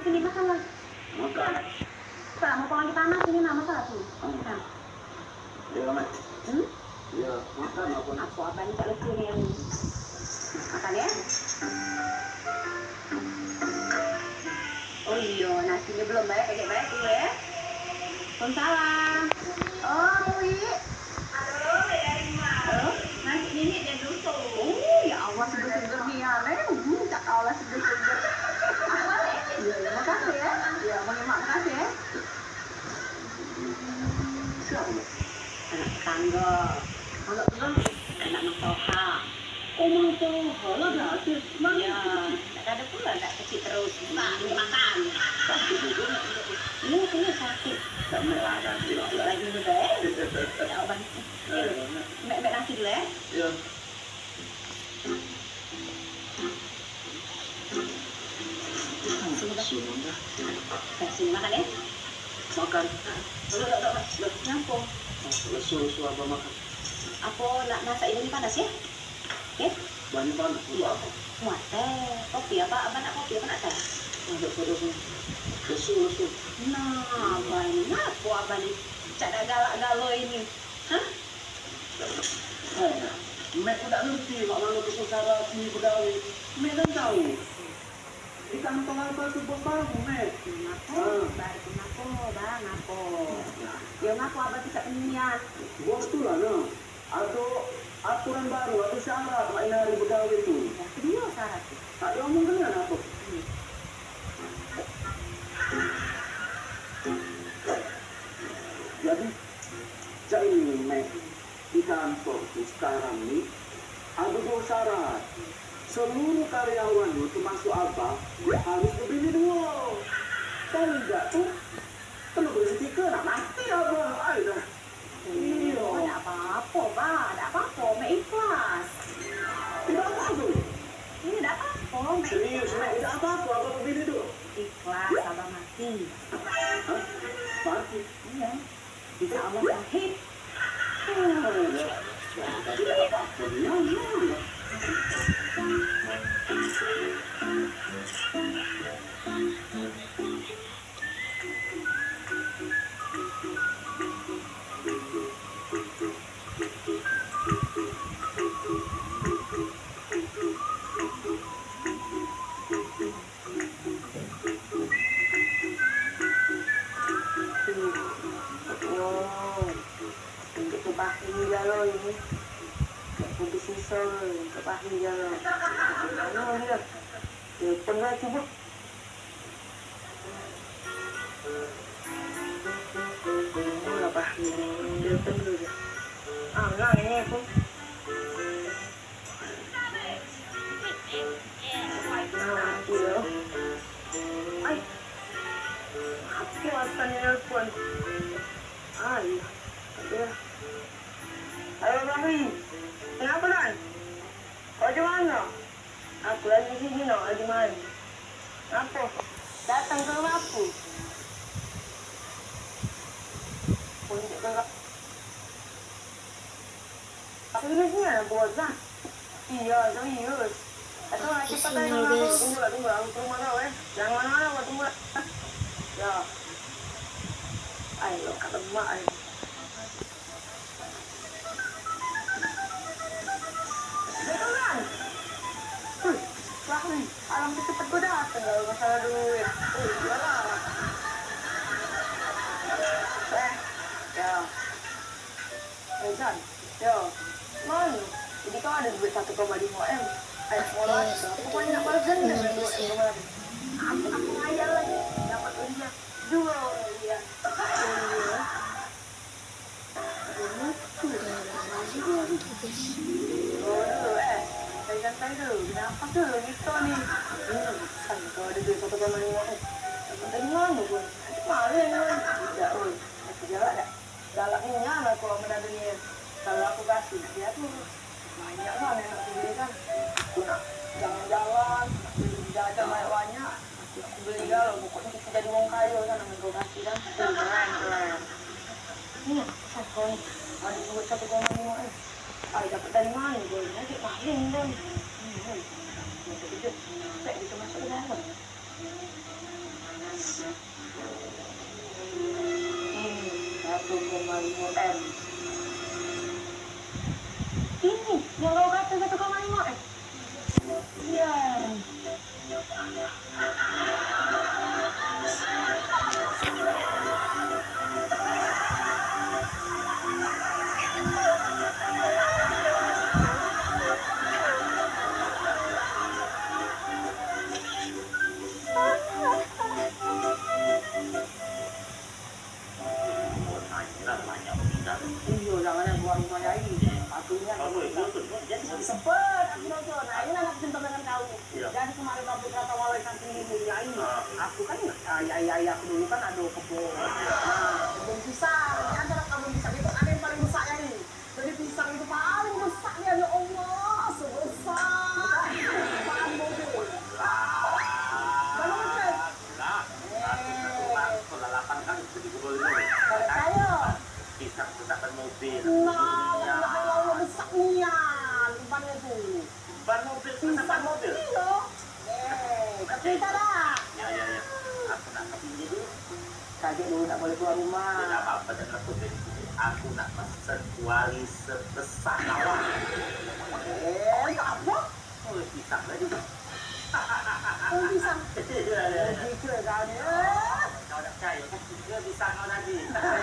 Sini makan lah. Makan. Tak mau lagi panas ini nama salah tuh. Makan. Ya, Mak. Ya, makan apa? Aku apa nih kalau sini yang makan ya? Oh iya, nasinya belum baik, baik dulu ya. Waalaikumsalam. Oh, Wi. Halo, dari mana? Nasi ini dia dulu. Oh, ya Allah, seger-seger nih ya, Neng. Tak tahu lah seger-seger. Iya, makasih ya. Ya, makasih ya. Siapa? Anak tetangga. Kalau belum, anak Matoha. Oh, Matoha lah gratis. Ya, tak ada pula, tak kecil terus. Makan. Ini kayaknya sakit. Tak merah Lagi dulu deh. Ya, obat. Mek nasi dulu ya. Ya. Sudah. Sini makan ya. Makan. Nyampung. Lesu apa makan? Apa nak masak ini panas ya? Ya? Banyak panas. Iya. Muat teh. Kopi apa? Abang nak kopi apa nak teh? Ada pada lesu. Nah, banyak apa abang ni? Cak dah galak-galo ini. Hah? Mek udah ngerti mak malu kesara si pegawai. Mek kan tahu. Di kantor apa tu bos baru Mek? Baru kenapa, bang? Apa? Ya ngaku abang tidak peniat. Bos tu lah no. Atau aturan baru atau syarat mak inari pegawai itu. Ya, kedua syarat tu. Tak diomong dengan apa? Jadi, ini Mek di kantor tu sekarang ni ada dua syarat. Seluruh karyawan lu termasuk abang harus berbini dua. Kalau enggak tuh perlu bersetika nak mati abang. Ayolah. Iya, tak apa-apa, bang. Tak apa-apa, Mek ikhlas. Tidak apa tu. Ini tak apa-apa, Mek. Serius Mek, tidak apa-apa abang berbini dua. Ikhlas, abang mati. Hah? Mati? Iya. Bisa Allah sahid. Tidak apa-apa. Pernah coba apa dia dulu ya enggak ini aku aku akan nelpon ayo Bang, kenapa kan? Kau di mana? Aku lagi di sini, lagi mandi. Apa? Datang ke rumah aku. Untuk enggak. Seriusnya buat lah. Iya, serius. Atau nanti pakai sama aku. Tunggu, aku ke rumah kau Jangan mana-mana, aku tunggu. Ya. Ayo, kata emak. Wah nih, alam cepet gue dateng, gak masalah duit. Iyalah. Ya. Jan, ya. Mana? Jadi kau ada duit 1,5 M. iPhone aja. Pokoknya nak balas dendam dengan duit yang kemarin. Aku ngayal lagi. Dapat ujian. Jual dia. Iya. Santai dulu, kenapa tuh gitu nih? Kan kalau ada duit 1,5 M. Dari mana gue? Malu ya nih. Tidak, aku jalan ya. Galaknya lah kalau menadanya. Kalau aku kasih, dia tuh banyak lah nenek sendiri kan. Aku nak jalan-jalan, beli jajan banyak-banyak. Aku beli galau, pokoknya kita jadi wong kaya kan, dengan gue kasih kan. Keren. Ini, kalau ada duit 1,5 M. Ay, dapat dari mana gue? Nanti maling kan. Bisa masuk ke dalam. 5M. Ini yang kau kata 1,5M. Iya. Iya, jangan yang keluar rumah Yai. Patunya sempet aku nonton. Nah, ini anak cinta dengan kau. Jadi kemarin waktu kata walai kaki ini Yai. Aku kan Yai aku dulu kan ada kebun. Nah, kebun pisang. Ini antara kebun pisang itu ada yang paling besar Yai. Jadi pisang itu paling besar ya Allah, sebesar depan mobil. Mana macam? Kelalapan kan jadi kebun ini. Saya. Pisang depan mobil. Nah, Allah besarnya depannya tuh. Ban mobil, depan mobil. Iya. Kita dah. Ya. Aku nak kepinnya dulu. Kaget dulu tak boleh keluar rumah. Tidak apa-apa dan aku aku nak pesen kuali sebesar lawan. Apa? Oh, pisang lagi. Oh, pisang. Iya. Gitu kau ni. Kau nak percaya kan? Dia pisang kau tadi.